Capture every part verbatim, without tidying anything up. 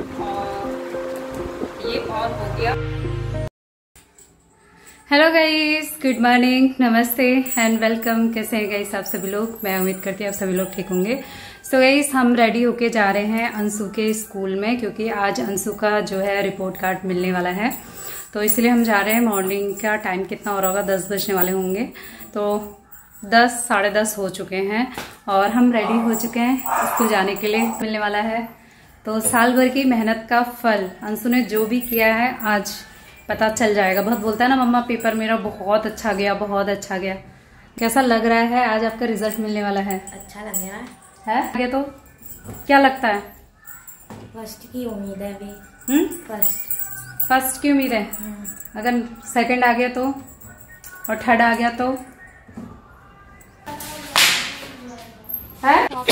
और ये ऑन हो गया। हेलो गाइस, गुड मॉर्निंग, नमस्ते एंड वेलकम। कैसे हैं गाइस आप सभी लोग? मैं उम्मीद करती हूँ आप सभी लोग ठीक होंगे। सो गाइस, हम रेडी होके जा रहे हैं अंशु के स्कूल में, क्योंकि आज अंशु का जो है रिपोर्ट कार्ड मिलने वाला है, तो इसलिए हम जा रहे हैं। मॉर्निंग का टाइम कितना हो रहा होगा? दस बजने वाले होंगे, तो दस साढ़े दस हो चुके हैं और हम रेडी हो चुके हैं स्कूल जाने के लिए। मिलने वाला है तो साल भर की मेहनत का फल अंशु ने जो भी किया है आज पता चल जाएगा। बहुत बोलता है ना मम्मा, पेपर मेरा बहुत अच्छा गया, बहुत अच्छा गया। कैसा लग रहा है आज आपका रिजल्ट मिलने वाला है? अच्छा लग रहा है, है? तो क्या लगता है? फर्स्ट की उम्मीद है अभी। हम्म फर्स्ट फर्स्ट की उम्मीद है। अगर सेकंड आ गया तो, और थर्ड आ गया तो है?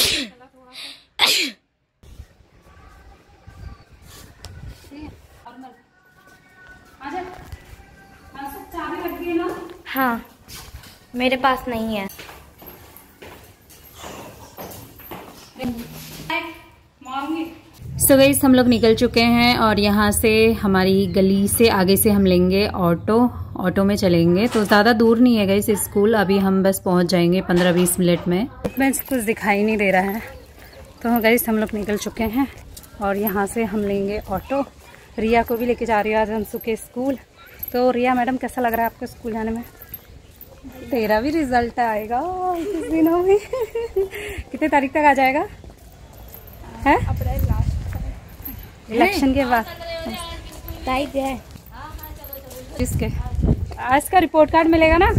चाबी लग गई ना? हाँ, मेरे पास नहीं है। सो गाइस, हम लोग निकल चुके हैं और यहाँ से हमारी गली से आगे से हम लेंगे ऑटो। ऑटो में चलेंगे तो ज़्यादा दूर नहीं है गाइस स्कूल। अभी हम बस पहुँच जाएंगे पंद्रह बीस मिनट में। में कुछ दिखाई नहीं दे रहा है। तो गाइस, हम लोग निकल चुके हैं और यहाँ से हम लेंगे ऑटो। रिया को भी लेके जा रही है आज अंशु के स्कूल। तो रिया मैडम, कैसा लग रहा है आपको स्कूल जाने में? तेरा भी रिजल्ट आएगा किस दिनों में। कितने तारीख तक आ जाएगा? है इलेक्शन के बाद तारीख है किसके? आज का रिपोर्ट कार्ड मिलेगा ना?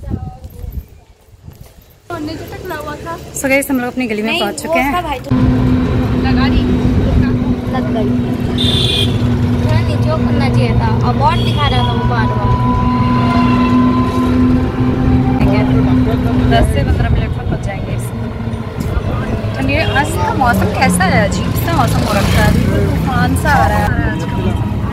सो गाइस, हम लोग अपनी गली में पहुंच चुके हैं। लगा दी, लग गई। नीचे करना चाहिए था, अवार्ड दिखा रहा था वो बार बार। दस से पंद्रह मिनट में पहुंच जाएंगे। तो ये आज का मौसम कैसा है? अजीब सा मौसम हो रखा है, बिल्कुल तूफान सा आ रहा है आज का।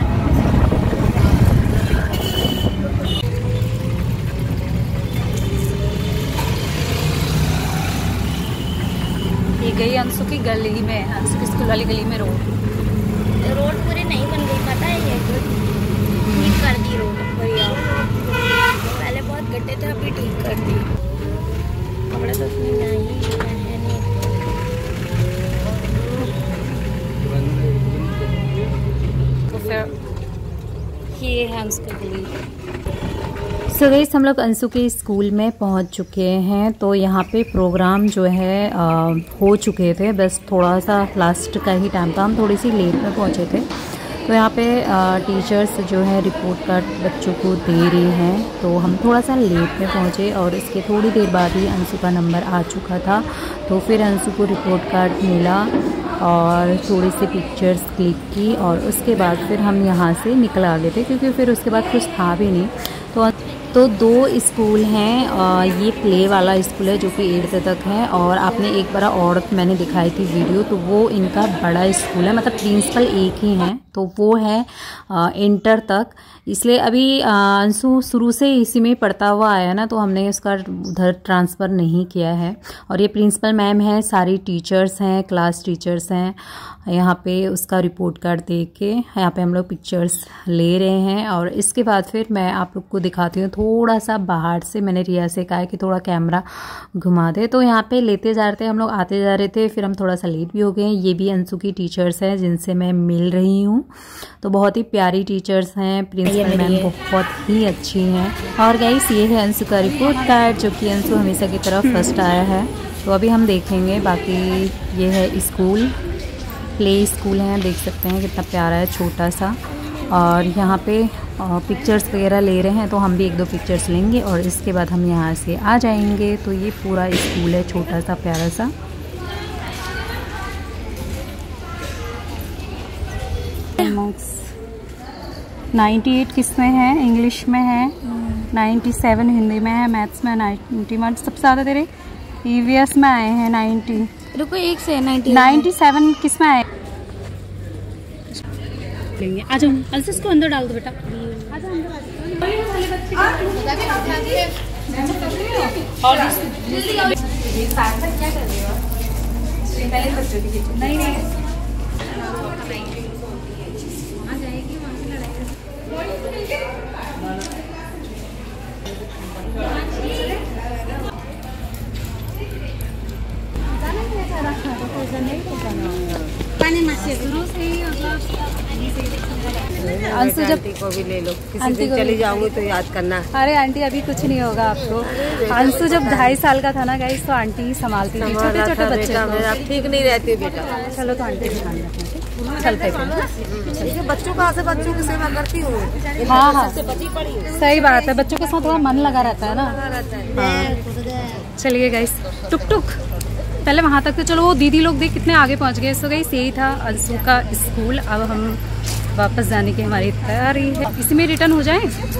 ये गई अंशु की गली में, अंशु की स्कूल वाली गली में रोड रोड पूरी नहीं बन गई, पता है? ये ठीक कर दी रोड बढ़िया। पहले बहुत गड्ढे थे, अभी ठीक कर दी। कपड़े तो उसमें नहीं पहने। तो फिर ये है अंशु की गली। सो गाइस, हम लोग अंशु के स्कूल में पहुंच चुके हैं। तो यहाँ पे प्रोग्राम जो है आ, हो चुके थे, बस थोड़ा सा लास्ट का ही टाइम था, हम थोड़ी सी लेट में पहुंचे थे। तो यहाँ पे आ, टीचर्स जो है रिपोर्ट कार्ड बच्चों को दे रही हैं, तो हम थोड़ा सा लेट में पहुँचे और इसके थोड़ी देर बाद ही अंशु का नंबर आ चुका था। तो फिर अंशु को रिपोर्ट कार्ड मिला और थोड़ी सी पिक्चर्स क्लिक की और उसके बाद फिर हम यहाँ से निकल आ गए थे, क्योंकि फिर उसके बाद कुछ था भी नहीं। तो तो दो स्कूल हैं, ये प्ले वाला स्कूल है जो कि एट्थ तक है, और आपने एक बार और मैंने दिखाई थी वीडियो, तो वो इनका बड़ा स्कूल है, मतलब प्रिंसिपल एक ही हैं, तो वो है इंटर तक। इसलिए अभी अंशु शुरू से इसी में पढ़ता हुआ आया ना, तो हमने उसका उधर ट्रांसफ़र नहीं किया है। और ये प्रिंसिपल मैम है, सारी टीचर्स हैं, क्लास टीचर्स हैं। यहाँ पे उसका रिपोर्ट कार्ड देख के यहाँ पे हम लोग पिक्चर्स ले रहे हैं। और इसके बाद फिर मैं आप लोग को दिखाती हूँ थोड़ा सा बाहर से। मैंने रिया से कहा कि थोड़ा कैमरा घुमा दे, तो यहाँ पे लेते जा रहे थे हम लोग, आते जा रहे थे, फिर हम थोड़ा सा लेट भी हो गए। ये भी अंशु की टीचर्स हैं जिनसे मैं मिल रही हूँ, तो बहुत ही प्यारी टीचर्स हैं। प्रिंसिपल मैम बहुत ही अच्छी हैं। और गाइस, ये है अंशु का रिपोर्ट कार्ड, जो कि अंशु हमेशा की तरफ फर्स्ट आया है। तो अभी हम देखेंगे बाकी। ये है स्कूल, प्ले स्कूल है, देख सकते हैं कितना प्यारा है, छोटा सा। और यहाँ पे पिक्चर्स वगैरह ले रहे हैं, तो हम भी एक दो पिक्चर्स लेंगे और इसके बाद हम यहाँ से आ जाएंगे। तो ये पूरा स्कूल है, छोटा सा प्यारा सा। नाइन्टी एट किस में है? इंग्लिश में है, नाइन्टी सेवन हिंदी में है, मैथ्स में नाइन्टी वन। सबसे ज़्यादा तेरे ईवीएस में आए हैं नाइन्टी। रुको, एक से नाइन्टी नाइन्टी सेवन किस में आए? आ जाओ, अलसिस को अंदर डाल दो बेटा। आ जाओ अंदर। और नहीं नहीं अंशु जब आंटी को भी ले लो, किसी दिन चली जाऊंगी तो याद करना। अरे आंटी अभी कुछ नहीं होगा आपको। अंशु जब ढाई साल का था ना गाइस तो आंटी ही संभालती थी छोटे छोटे बच्चे को। अब ठीक नहीं रहती बेटा। चलो तो आंटी ध्यान रखना, चलते फिर। बच्चों का से बच्चों की सेवा करती हूँ। हाँ हाँ सही बात है, बच्चों के साथ थोड़ा मन लगा रहता है ना। चलिए गाइस टुक टुक पहले वहाँ तक तो चलो, वो दीदी लोग देख कितने आगे पहुँच गए। सो गाइस यही था अंशु का स्कूल। अब हम वापस जाने की हमारी तैयारी है, इसी में रिटर्न हो जाएं।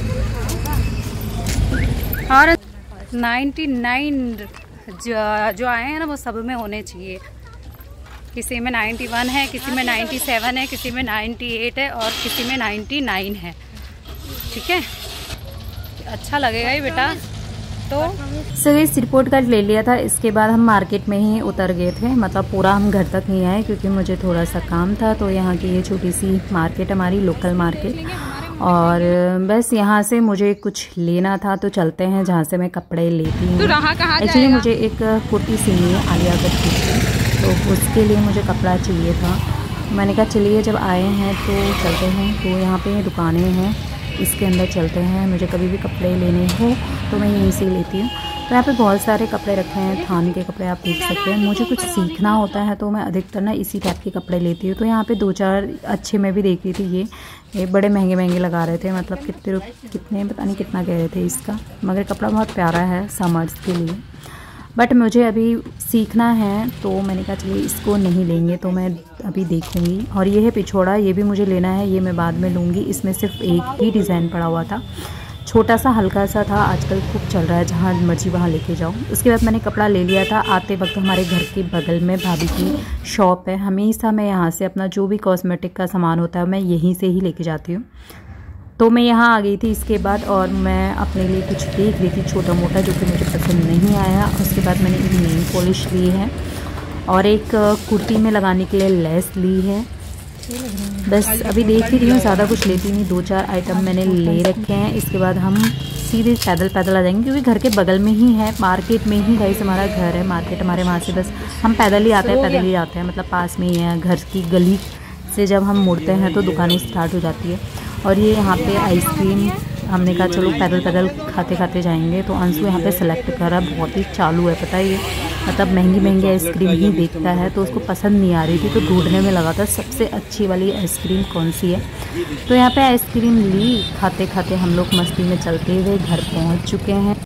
और निन्यानवे जो जो आए हैं ना वो सब में होने चाहिए। किसी में इक्यानवे है, किसी में सत्तानवे है, किसी में अट्ठानवे है और किसी में निन्यानवे है। ठीक है, अच्छा लगेगा ये बेटा। तो सर इस रिपोर्ट कार्ड ले लिया था, इसके बाद हम मार्केट में ही उतर गए थे। मतलब पूरा हम घर तक नहीं आए क्योंकि मुझे थोड़ा सा काम था। तो यहाँ की ये छोटी सी मार्केट हमारी लोकल मार्केट, और बस यहाँ से मुझे कुछ लेना था तो चलते हैं जहाँ से मैं कपड़े लेती हूँ। एक्चुअली मुझे एक कुर्ती सीनी है आलिया कट की, तो उसके लिए मुझे कपड़ा चाहिए था। मैंने कहा चलिए जब आए हैं तो चलते हैं। तो यहाँ पे दुकानें हैं, इसके अंदर चलते हैं। मुझे कभी भी कपड़े लेने हो तो मैं यहीं से लेती हूँ। तो यहाँ पे बहुत सारे कपड़े रखे हैं, थान के कपड़े आप देख सकते हैं। मुझे कुछ सीखना होता है तो मैं अधिकतर ना इसी टाइप के कपड़े लेती हूँ। तो यहाँ पे दो चार अच्छे मैं भी देख रही थी। ये ये बड़े महंगे महंगे लगा रहे थे, मतलब कितने कितने पता नहीं कितना कह रहे थे इसका, मगर कपड़ा बहुत प्यारा है समर्स के लिए। बट मुझे अभी सीखना है तो मैंने कहा चलिए इसको नहीं लेंगे, तो मैं अभी देखूंगी। और ये है पिछोड़ा, ये भी मुझे लेना है, ये मैं बाद में लूँगी। इसमें सिर्फ एक ही डिज़ाइन पड़ा हुआ था, छोटा सा हल्का सा था। आजकल खूब चल रहा है, जहाँ मर्जी वहाँ लेके जाओ। उसके बाद मैंने कपड़ा ले लिया था। आते वक्त हमारे घर के बगल में भाभी की शॉप है। हमेशा मैं यहाँ से अपना जो भी कॉस्मेटिक का सामान होता है मैं यहीं से ही लेके जाती हूँ। तो मैं यहाँ आ गई थी इसके बाद, और मैं अपने लिए कुछ देख रही थी छोटा मोटा, जो कि मुझे पसंद नहीं आया। उसके बाद मैंने एक नेल पॉलिश ली है और एक कुर्ती में लगाने के लिए लेस ली है। बस अभी देख ही रही हूँ, ज़्यादा कुछ लेती नहीं। दो चार आइटम मैंने ले रखे हैं। इसके बाद हम सीधे पैदल पैदल आ जाएंगे क्योंकि घर के बगल में ही है, मार्केट में ही गाइस हमारा घर है। मार्केट हमारे वहाँ से बस हम पैदल ही आते हैं, पैदल ही जाते हैं, मतलब पास में ही है। घर की गली से जब हम मुड़ते हैं तो दुकानें स्टार्ट हो जाती है। और ये यहाँ पे आइसक्रीम, हमने कहा चलो पैदल पैदल खाते खाते जाएंगे। तो अंशु यहाँ पे सेलेक्ट करा, बहुत ही चालू है पता है ये, मतलब महंगी महंगी आइसक्रीम ही देखता है। तो उसको पसंद नहीं आ रही थी तो ढूंढने में लगा था सबसे अच्छी वाली आइसक्रीम कौन सी है। तो यहाँ पे आइसक्रीम ली, खाते खाते हम लोग मस्ती में चलते हुए घर पहुँच चुके हैं।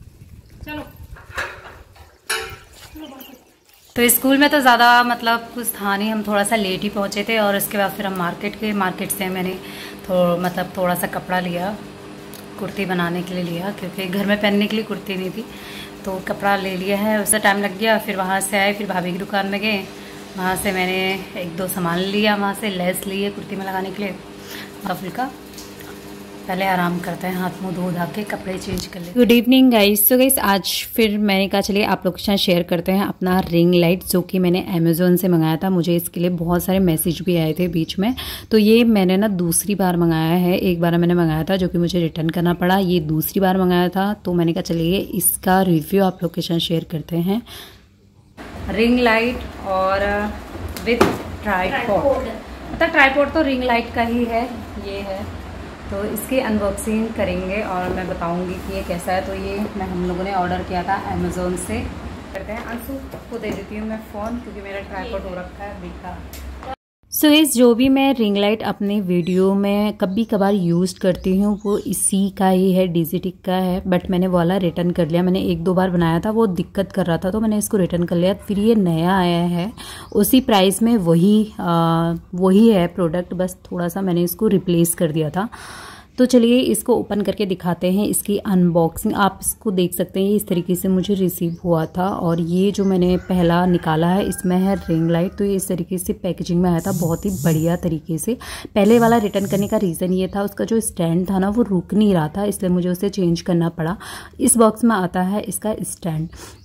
तो स्कूल में तो ज़्यादा मतलब कुछ था नहीं, हम थोड़ा सा लेट ही पहुँचे थे। और उसके बाद फिर हम मार्केट गए। मार्केट से मैंने थोड़ा मतलब थोड़ा सा कपड़ा लिया, कुर्ती बनाने के लिए लिया, क्योंकि घर में पहनने के लिए कुर्ती नहीं थी। तो कपड़ा ले लिया है, उससे टाइम लग गया। फिर वहाँ से आए, फिर भाभी की दुकान में गए, वहाँ से मैंने एक दो सामान लिया, वहाँ से लेस ली है कुर्ती में लगाने के लिए। फुल का पहले आराम करते हैं, हाथ मुंह धो धा के कपड़े चेंज कर ले। Good evening guys. तो गाइस आज फिर मैंने कहा चलिए आप लोग के साथ शेयर करते हैं अपना रिंग लाइट, जो कि मैंने अमेज़ोन से मंगाया था। मुझे इसके लिए बहुत सारे मैसेज भी आए थे बीच में। तो ये मैंने ना दूसरी बार मंगाया है। एक बार मैंने मंगाया था जो कि मुझे रिटर्न करना पड़ा, ये दूसरी बार मंगाया था। तो मैंने कहा चलिए इसका रिव्यू आप लोग के साथ शेयर करते हैं। रिंग लाइट और विथ ट्राईपॉड, मतलब ट्राईपॉड तो रिंग लाइट का ही है, ये है। तो इसकी अनबॉक्सिंग करेंगे और मैं बताऊंगी कि ये कैसा है। तो ये मैं हम लोगों ने ऑर्डर किया था अमेज़ोन से। करते हैं, अंशु को दे देती हूँ मैं फ़ोन क्योंकि मेरा ट्राईपॉड हो रखा है बेकार। सो so, इस जो भी मैं रिंग लाइट अपने वीडियो में कभी कभार यूज़ करती हूँ वो इसी का ही है, डिजिटिक का है। बट मैंने वाला रिटर्न कर लिया। मैंने एक दो बार बनाया था, वो दिक्कत कर रहा था तो मैंने इसको रिटर्न कर लिया। फिर ये नया आया है उसी प्राइस में, वही आ, वही है प्रोडक्ट, बस थोड़ा सा मैंने इसको रिप्लेस कर दिया था। तो चलिए इसको ओपन करके दिखाते हैं, इसकी अनबॉक्सिंग। आप इसको देख सकते हैं, इस तरीके से मुझे रिसीव हुआ था। और ये जो मैंने पहला निकाला है इसमें है रिंग लाइट। तो ये इस तरीके से पैकेजिंग में आया था, बहुत ही बढ़िया तरीके से। पहले वाला रिटर्न करने का रीज़न ये था, उसका जो स्टैंड था ना वो रुक नहीं रहा था, इसलिए मुझे उसे चेंज करना पड़ा। इस बॉक्स में आता है इसका स्टैंड,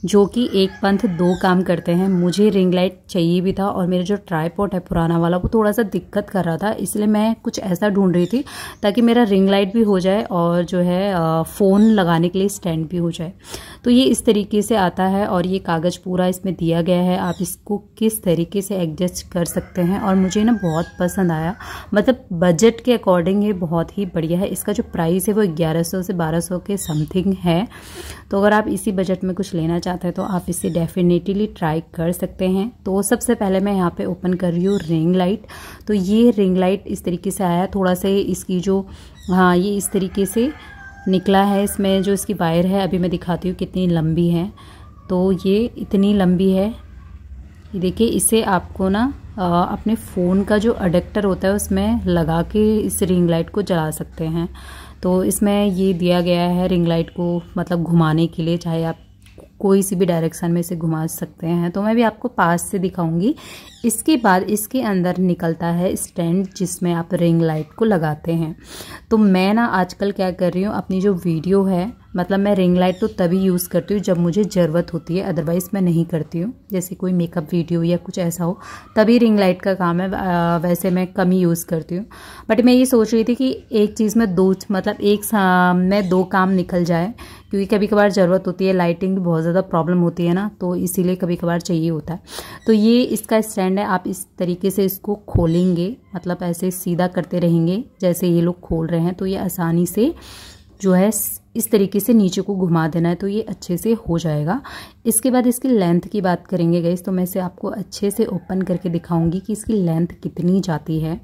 जो कि एक पंथ दो काम करते हैं। मुझे रिंग लाइट चाहिए भी था और मेरा जो ट्राईपॉड है पुराना वाला वो थोड़ा सा दिक्कत कर रहा था, इसलिए मैं कुछ ऐसा ढूंढ रही थी ताकि मेरा रिंग लाइट भी हो जाए और जो है फ़ोन लगाने के लिए स्टैंड भी हो जाए। तो ये इस तरीके से आता है और ये कागज़ पूरा इसमें दिया गया है, आप इसको किस तरीके से एडजस्ट कर सकते हैं। और मुझे ना बहुत पसंद आया, मतलब बजट के अकॉर्डिंग ये बहुत ही बढ़िया है। इसका जो प्राइस है वो ग्यारह सौ से बारह सौ के समथिंग है। तो अगर आप इसी बजट में कुछ लेना चाहते हैं तो आप इसे डेफिनेटली ट्राई कर सकते हैं। तो सबसे पहले मैं यहाँ पे ओपन कर रही हूँ रिंग लाइट। तो ये रिंग लाइट इस तरीके से आया, थोड़ा सा इसकी जो हाँ ये इस तरीके से निकला है। इसमें जो इसकी वायर है अभी मैं दिखाती हूँ कितनी लंबी है। तो ये इतनी लंबी है, ये देखिए। इसे आपको ना आ, अपने फ़ोन का जो अडेप्टर होता है उसमें लगा के इस रिंग लाइट को जला सकते हैं। तो इसमें ये दिया गया है रिंग लाइट को मतलब घुमाने के लिए, चाहे आप कोई सी भी डायरेक्शन में इसे घुमा सकते हैं। तो मैं भी आपको पास से दिखाऊंगी। इसके बाद इसके अंदर निकलता है स्टैंड जिसमें आप रिंग लाइट को लगाते हैं। तो मैं ना आजकल क्या कर रही हूँ, अपनी जो वीडियो है मतलब मैं रिंग लाइट तो तभी यूज़ करती हूँ जब मुझे ज़रूरत होती है, अदरवाइज़ मैं नहीं करती हूँ। जैसे कोई मेकअप वीडियो या कुछ ऐसा हो तभी रिंग लाइट का काम है, वैसे मैं कम ही यूज़ करती हूँ। बट मैं ये सोच रही थी कि एक चीज़ में दो मतलब एक में दो काम निकल जाए, क्योंकि कभी कभार ज़रूरत होती है, लाइटिंग बहुत ज़्यादा प्रॉब्लम होती है ना, तो इसीलिए कभी कभार चाहिए होता है। तो ये इसका स्टैंड है, आप इस तरीके से इसको खोलेंगे, मतलब ऐसे सीधा करते रहेंगे जैसे ये लोग खोल रहे हैं, तो ये आसानी से जो है इस तरीके से नीचे को घुमा देना है तो ये अच्छे से हो जाएगा। इसके बाद इसकी लेंथ की बात करेंगे गाइस, तो मैं इसे आपको अच्छे से ओपन करके दिखाऊंगी कि इसकी लेंथ कितनी जाती है।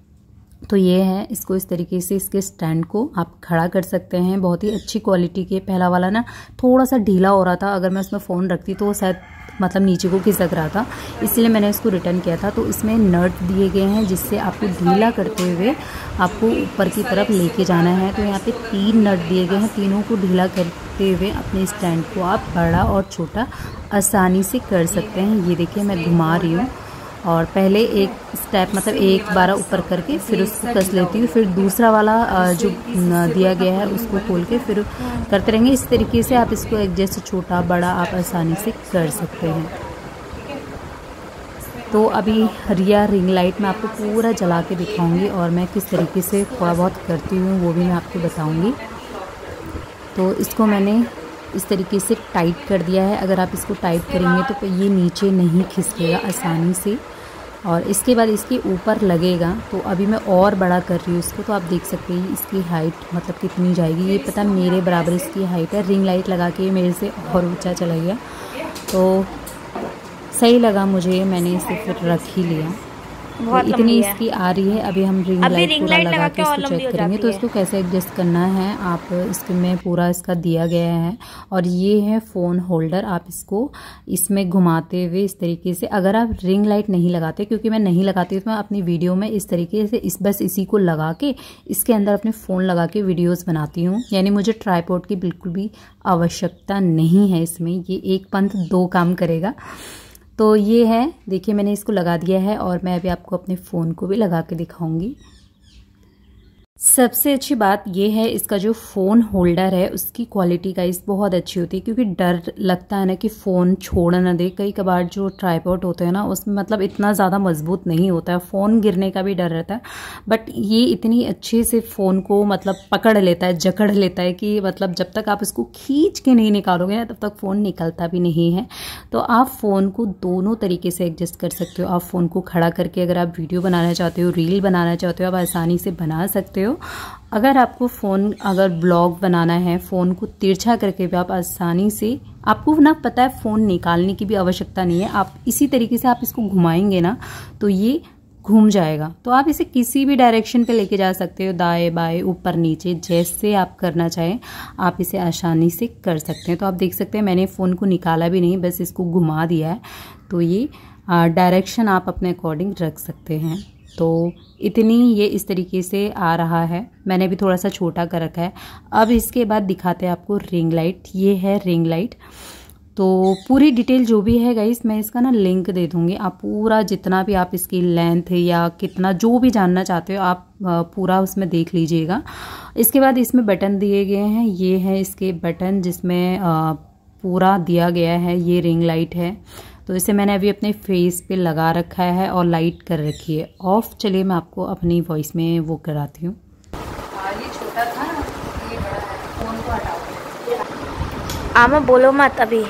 तो ये है, इसको इस तरीके से इसके स्टैंड को आप खड़ा कर सकते हैं। बहुत ही अच्छी क्वालिटी के, पहला वाला ना थोड़ा सा ढीला हो रहा था, अगर मैं उसमें फ़ोन रखती तो शायद मतलब नीचे को खिसक रहा था, इसलिए मैंने इसको रिटर्न किया था। तो इसमें नट दिए गए हैं जिससे आपको ढीला करते हुए आपको ऊपर की तरफ लेके जाना है। तो यहाँ पे तीन नट दिए गए हैं, तीनों को ढीला करते हुए अपने स्टैंड को आप बड़ा और छोटा आसानी से कर सकते हैं। ये देखिए मैं घुमा रही हूँ और पहले एक स्टेप मतलब एक बार ऊपर करके फिर उसको कस लेती हूँ, फिर दूसरा वाला जो दिया गया है उसको खोल के फिर करते रहेंगे। इस तरीके से आप इसको एडजस्ट छोटा बड़ा आप आसानी से कर सकते हैं। तो अभी रिया रिंग लाइट मैं आपको पूरा जला के दिखाऊंगी और मैं किस तरीके से थोड़ा बहुत करती हूँ वो भी मैं आपको बताऊँगी। तो इसको मैंने इस तरीके से टाइट कर दिया है। अगर आप इसको टाइट करेंगे तो ये नीचे नहीं खिसकेगा आसानी से, और इसके बाद इसके ऊपर लगेगा। तो अभी मैं और बड़ा कर रही हूँ इसको, तो आप देख सकते हैं इसकी हाइट मतलब कितनी जाएगी। ये पता मेरे बराबर इसकी हाइट है, रिंग लाइट लगा के मेरे से और ऊंचा चला गया, तो सही लगा मुझे, मैंने इसे फिर रख ही लिया। तो इतनी इसकी आ रही है। अभी हम रिंग लाइट पूरा लगा के इसको चेक करेंगे तो इसको कैसे एडजस्ट करना है। आप इसमें पूरा इसका दिया गया है और ये है फ़ोन होल्डर। आप इसको इसमें घुमाते हुए इस तरीके से, अगर आप रिंग लाइट नहीं लगाते, क्योंकि मैं नहीं लगाती तो मैं अपनी वीडियो में इस तरीके से इस बस इसी को लगा के इसके अंदर अपने फ़ोन लगा के वीडियोज़ बनाती हूँ। यानी मुझे ट्राईपॉड की बिल्कुल भी आवश्यकता नहीं है इसमें, ये एक पंथ दो काम करेगा। तो ये है, देखिए मैंने इसको लगा दिया है और मैं अभी आपको अपने फ़ोन को भी लगा के दिखाऊंगी। सबसे अच्छी बात यह है इसका जो फ़ोन होल्डर है उसकी क्वालिटी का इस बहुत अच्छी होती है, क्योंकि डर लगता है ना कि फ़ोन छोड़ ना दे। कई कबार जो ट्राईपॉड होते हैं ना उसमें मतलब इतना ज़्यादा मजबूत नहीं होता है, फ़ोन गिरने का भी डर रहता है। बट ये इतनी अच्छे से फ़ोन को मतलब पकड़ लेता है, जकड़ लेता है कि मतलब जब तक आप इसको खींच के नहीं निकालोगे ना तब तक फ़ोन निकलता भी नहीं है। तो आप फ़ोन को दोनों तरीके से एडजस्ट कर सकते हो। आप फ़ोन को खड़ा करके अगर आप वीडियो बनाना चाहते हो, रील बनाना चाहते हो, आप आसानी से बना सकते हो। अगर आपको फ़ोन अगर ब्लॉग बनाना है, फ़ोन को तिरछा करके भी आप आसानी से, आपको ना पता है फ़ोन निकालने की भी आवश्यकता नहीं है। आप इसी तरीके से आप इसको घुमाएंगे ना तो ये घूम जाएगा। तो आप इसे किसी भी डायरेक्शन पे लेके जा सकते हो, दाएं बाएं ऊपर नीचे, जैसे आप करना चाहें आप इसे आसानी से कर सकते हैं। तो आप देख सकते हैं मैंने फ़ोन को निकाला भी नहीं, बस इसको घुमा दिया है। तो ये डायरेक्शन आप अपने अकॉर्डिंग रख सकते हैं। तो इतनी ये इस तरीके से आ रहा है, मैंने भी थोड़ा सा छोटा कर रखा है। अब इसके बाद दिखाते हैं आपको रिंग लाइट। ये है रिंग लाइट। तो पूरी डिटेल जो भी है गाइस मैं इसका ना लिंक दे दूंगी, आप पूरा जितना भी आप इसकी लेंथ या कितना जो भी जानना चाहते हो आप पूरा उसमें देख लीजिएगा। इसके बाद इसमें बटन दिए गए हैं, ये है इसके बटन जिसमें पूरा दिया गया है। ये रिंग लाइट है, तो इसे मैंने अभी अपने फेस पे लगा रखा है और लाइट कर रखी है ऑफ। चलिए मैं आपको अपनी वॉइस में वो कराती हूँ। ये छोटा था, ये बड़ा है। फोन को हटाओ। आमा बोलो मत अभी।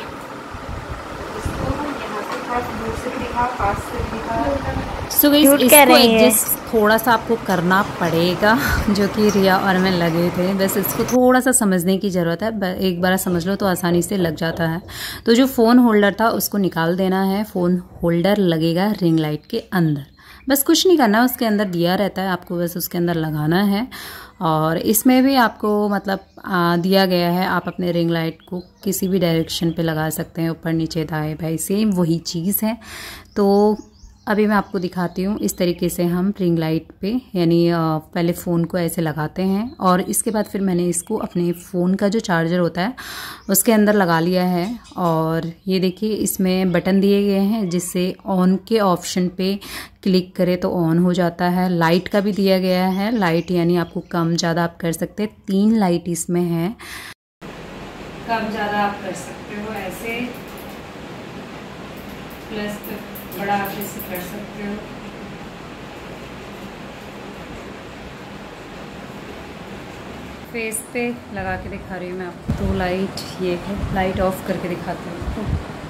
सो गाइस इसको एडजस्ट थोड़ा सा आपको करना पड़ेगा, जो कि रिया और मैं लगे थे। बस इसको थोड़ा सा समझने की ज़रूरत है, एक बार समझ लो तो आसानी से लग जाता है। तो जो फ़ोन होल्डर था उसको निकाल देना है। फ़ोन होल्डर लगेगा रिंग लाइट के अंदर, बस कुछ नहीं करना, उसके अंदर दिया रहता है, आपको बस उसके अंदर लगाना है। और इसमें भी आपको मतलब आ, दिया गया है, आप अपने रिंग लाइट को किसी भी डायरेक्शन पे लगा सकते हैं, ऊपर नीचे दाएं बाएं, सेम वही चीज़ है। तो अभी मैं आपको दिखाती हूँ इस तरीके से हम रिंग लाइट पे, यानी पहले फ़ोन को ऐसे लगाते हैं और इसके बाद फिर मैंने इसको अपने फ़ोन का जो चार्जर होता है उसके अंदर लगा लिया है। और ये देखिए इसमें बटन दिए गए हैं, जिससे ऑन के ऑप्शन पे क्लिक करें तो ऑन हो जाता है। लाइट का भी दिया गया है, लाइट यानी आपको कम ज़्यादा आप कर सकते हैं। तीन लाइट इसमें है, कम ज़्यादा आप कर सकते हो ऐसे, प्लस बड़ा आप इसे कर सकते हो। फेस पे लगा के दिखा रही हूँ मैं आपको। तो लाइट ये है, लाइट ऑफ करके दिखाती हूँ।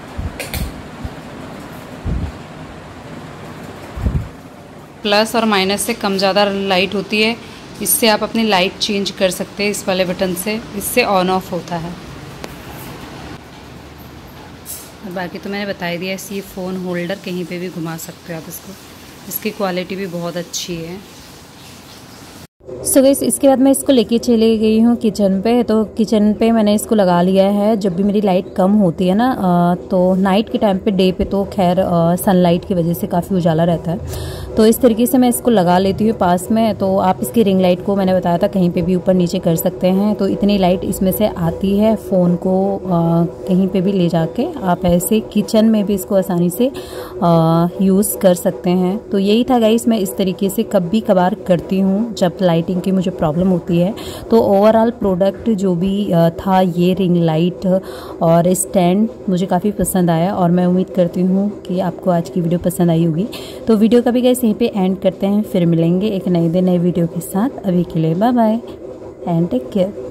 प्लस और माइनस से कम ज़्यादा लाइट होती है, इससे आप अपनी लाइट चेंज कर सकते हैं इस वाले बटन से, इससे ऑन ऑफ होता है। और बाकी तो मैंने बता ही दिया, इसी फ़ोन होल्डर कहीं पे भी घुमा सकते हो आप इसको, इसकी क्वालिटी भी बहुत अच्छी है। सो गाइस इसके बाद मैं इसको लेके चली गई हूँ किचन पे। तो किचन पे मैंने इसको लगा लिया है। जब भी मेरी लाइट कम होती है ना, तो नाइट के टाइम पे, डे पे तो खैर सनलाइट की वजह से काफ़ी उजाला रहता है, तो इस तरीके से मैं इसको लगा लेती हूँ पास में। तो आप इसकी रिंग लाइट को मैंने बताया था कहीं पे भी ऊपर नीचे कर सकते हैं, तो इतनी लाइट इसमें से आती है। फ़ोन को आ, कहीं पे भी ले जाके आप ऐसे किचन में भी इसको आसानी से यूज़ कर सकते हैं। तो यही था गाइस, मैं इस तरीके से कभी कभार करती हूँ जब लाइटिंग की मुझे प्रॉब्लम होती है। तो ओवरऑल प्रोडक्ट जो भी था, ये रिंग लाइट और स्टैंड मुझे काफ़ी पसंद आया, और मैं उम्मीद करती हूँ कि आपको आज की वीडियो पसंद आई होगी। तो वीडियो का भी गाइस यहीं पे एंड करते हैं, फिर मिलेंगे एक नए दिन नए वीडियो के साथ। अभी के लिए bye bye and take care.